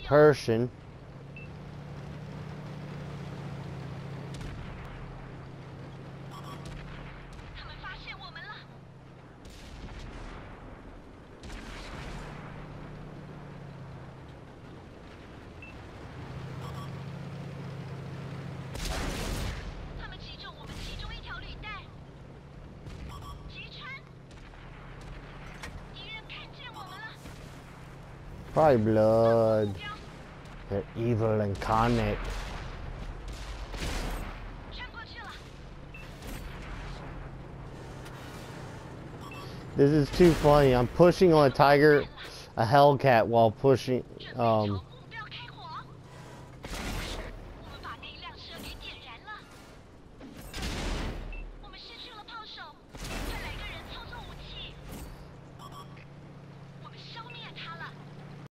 person. Probably blood. They're evil incarnate. This is too funny. I'm pushing on a tiger, a Hellcat, while pushing,